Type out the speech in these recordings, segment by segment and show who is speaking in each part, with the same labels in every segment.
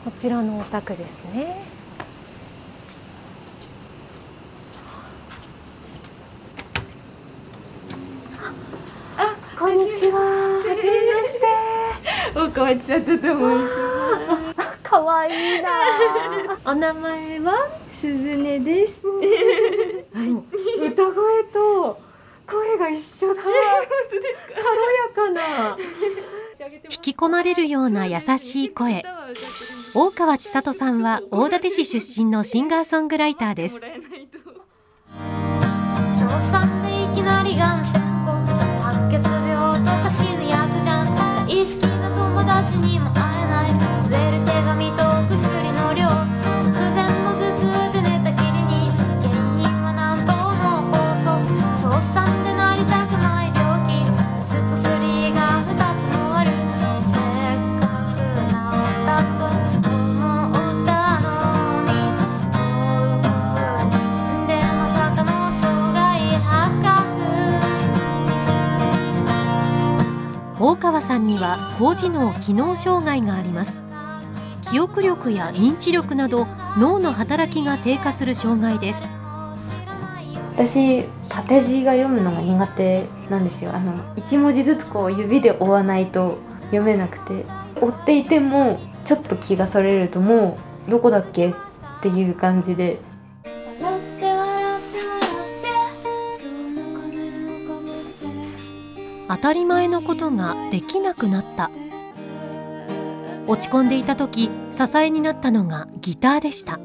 Speaker 1: こちらのお宅ですね。こんにちは。はじめまして。
Speaker 2: 大川千里と申します。
Speaker 1: 可愛いな。
Speaker 2: お名前は鈴音です。
Speaker 1: 歌声と声が一緒だ。
Speaker 2: 本当ですか。
Speaker 1: 軽やかな。
Speaker 3: 引き込まれるような優しい声。大川千里さんは大館市出身のシンガーソングライターです。
Speaker 4: 小3でいきなりがん宣告、白血病とか死ぬやつじゃん。大好きな友達にも会えない、触れる手紙と薬の量、突然の頭痛で寝たきりに、原因はなんと脳梗塞、小3でなりたくない病気、ベスト3が2つもある。せっかく治ったと思ったのに、でまさかの障害発覚。
Speaker 3: 大川さんには高次脳機能障害があります。記憶力や認知力など脳の働きが低下する障害です。
Speaker 5: 私縦字が読むのが苦手なんですよ。1文字ずつこう指で追わないと読めなくて、追っていてもちょっと気がそれるともうどこだっけっていう感じで、
Speaker 3: 当たり前のことができなくなった。落ち込んでいた時、支えになったのがギターでした。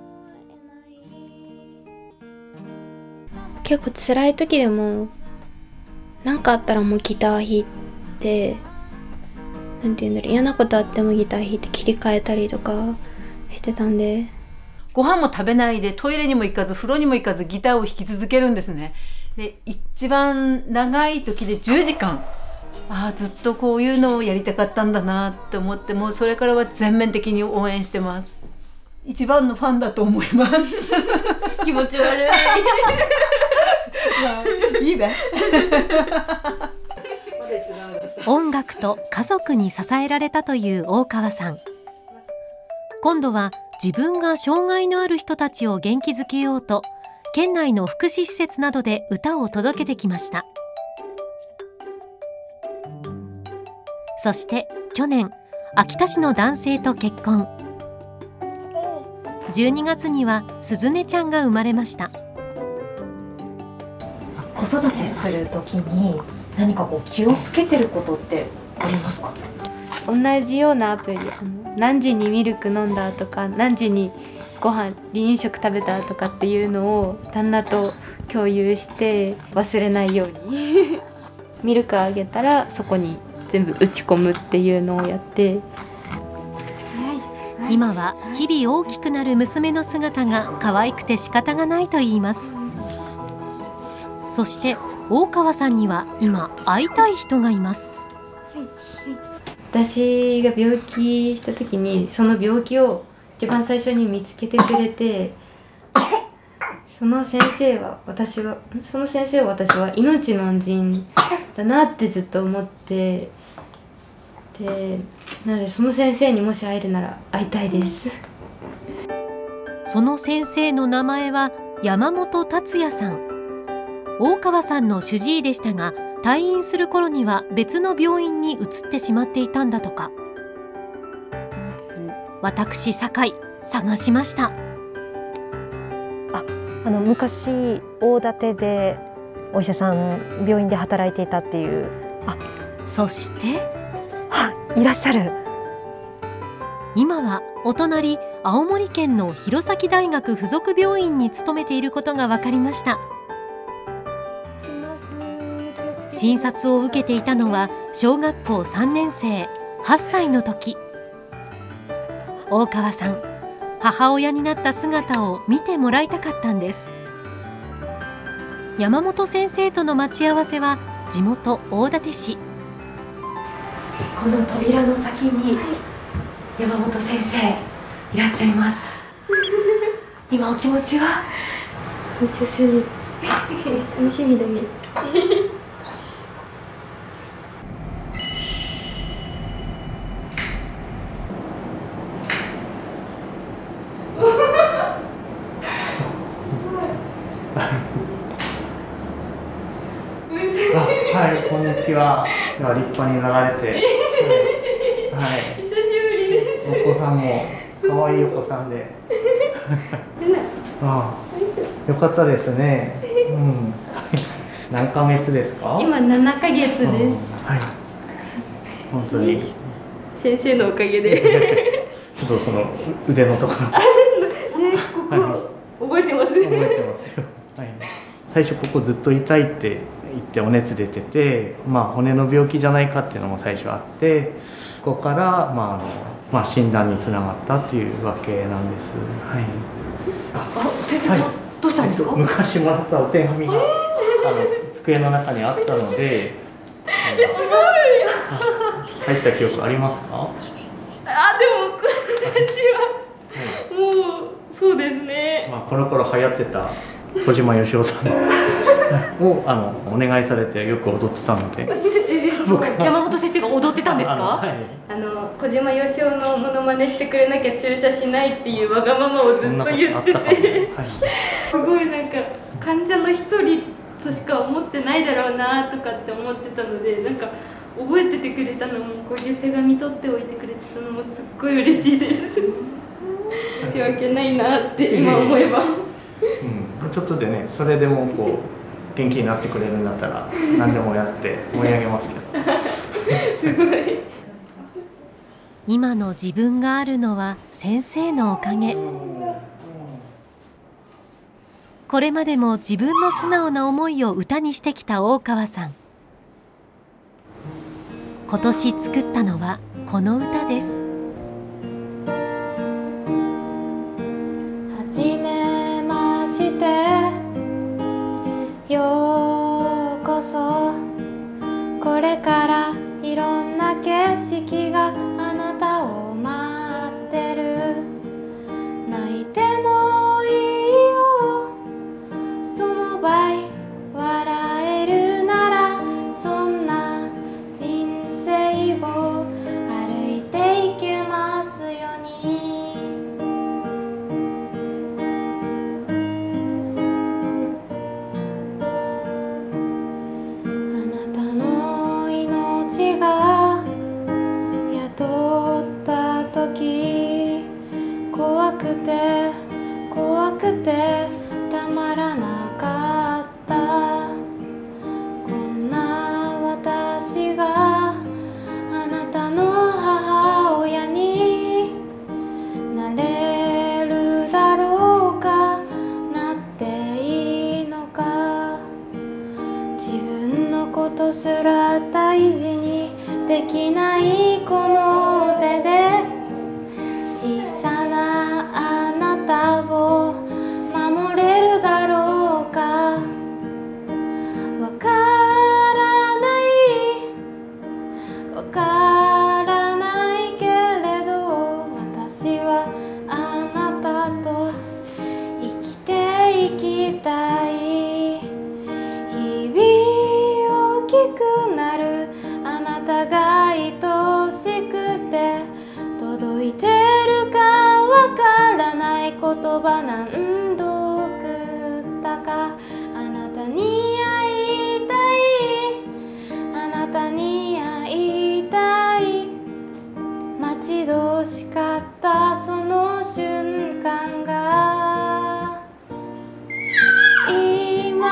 Speaker 5: 結構辛い時でも何かあったらもうギター弾いて、なんていうんだろう、嫌なことあってもギター弾いて切り替えたりとかしてたんで、
Speaker 2: ご飯も食べないでトイレにも行かず風呂にも行かずギターを弾き続けるんですね。で一番長い時で10時間、ずっとこういうのをやりたかったんだなって思って、もうそれからは全面的に応援してます。一番のファンだと思います気持ち悪いまあいいべ
Speaker 3: 音楽と家族に支えられたという大川さん。今度は自分が障害のある人たちを元気づけようと、県内の福祉施設などで歌を届けてきました。そして去年、秋田市の男性と結婚。12月には鈴音ちゃんが生まれました。
Speaker 1: 子育てするときに何かこう気をつけてることってありますか？
Speaker 5: 同じようなアプリ、何時にミルク飲んだとか、何時にご飯離乳食食べたとかっていうのを旦那と共有して忘れないようにミルクあげたらそこに全部打ち込むっていうのをやって、
Speaker 3: 今は日々大きくなる娘の姿が可愛くて仕方がないと言います。そして大川さんには今会いたい人がいます。
Speaker 5: 私が病気した時にその病気を一番最初に見つけてくれて、その先生を私は命の恩人だなってずっと思って、でなのでその先生にもし会えるなら会いたいです。
Speaker 3: その先生の名前は山本達也さん。大川さんの主治医でしたが、退院する頃には別の病院に移ってしまっていたんだとか。私酒井探しました。
Speaker 1: 昔大館でお医者さん、病院で働いていたっていう。
Speaker 3: そして
Speaker 1: いらっしゃる。
Speaker 3: 今はお隣青森県の弘前大学附属病院に勤めていることが分かりました。診察を受けていたのは小学校3年生、8歳の時。大川さん、母親になった姿を見てもらいたかったんです。山本先生との待ち合わせは地元大館市。
Speaker 1: この扉の先に山本先生いらっしゃいます今お気持ちは？
Speaker 5: 緊張する楽しみだね
Speaker 6: にちは。では立派になられて。はい。
Speaker 5: 久しぶりです。
Speaker 6: お子さんも可愛いお子さんで。ああ、よかったですね。うん。何ヶ月ですか？
Speaker 5: 今7ヶ月です。
Speaker 6: はい。本当に。
Speaker 5: 先生のおかげで。
Speaker 6: ちょっとその腕のところ。
Speaker 5: ね、ここ覚えてます。
Speaker 6: 覚えてますよ。はい。最初ここずっと痛いって言ってお熱出てて、まあ骨の病気じゃないかっていうのも最初あって、ここから診断につながったっていうわけなんです。はい。
Speaker 1: 先生、どうしたんですか？
Speaker 6: 昔もらったお手紙が机の中にあったので。
Speaker 1: すごい。
Speaker 6: 入った記憶ありますか？
Speaker 5: でもこのちはもうそうですね。
Speaker 6: この頃流行ってた小島よしおさんをお願いされてよく踊ってたので。
Speaker 1: 山本先生が踊ってたんですか？はい、
Speaker 5: 小島よしおのモノマネしてくれなきゃ注射しないっていうわがままをずっと言ってて、すごいなんか患者の一人としか思ってないだろうなとかって思ってたので、なんか覚えててくれたのも、こういう手紙取っておいてくれてたのもすっごい嬉しいです。申し訳ないなって今思えば。
Speaker 6: ちょっとでね、それでもこう元気になってくれるんだったら何でもやって盛り上げますけど。
Speaker 5: すごい。
Speaker 3: 今の自分があるのは先生のおかげ。これまでも自分の素直な思いを歌にしてきた大川さん。今年作ったのはこの歌です。
Speaker 4: はじめまして、ようこそ。これからいろんな景色があなたを待ってる。泣いてもいいよ、その倍笑えるなら、そんな人生を歩いていけますように。あなたの命が宿った時、怖くて怖くてたまらなかった。こんな私があなたの母親になれるだろうか、なっていいのか。自分のことすら大事にできないこの手で、小さなあなたを守れるだろうか。わからない、わからないけれど、私はあなたと生きていきたい。日々大きくなるあなたが愛しくて、届いてるかわからない言葉何度送ったか。あなたに会いたい、あなたに会いたい。待ち遠しかったその瞬間が今。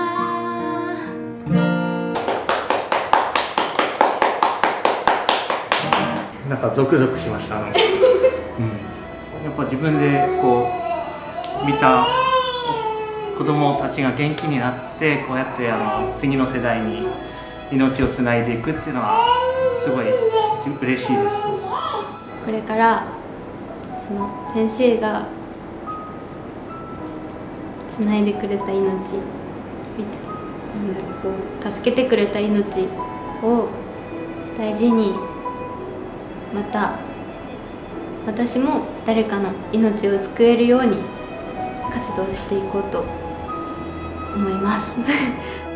Speaker 6: なんかゾクゾクしました。やっぱ自分でこう見た子供たちが元気になってこうやって次の世代に命をつないでいくっていうのはすごい嬉しいです。
Speaker 5: これからその先生がつないでくれた命、助けてくれた命を大事に、また私も誰かの命を救えるように活動していこうと思います。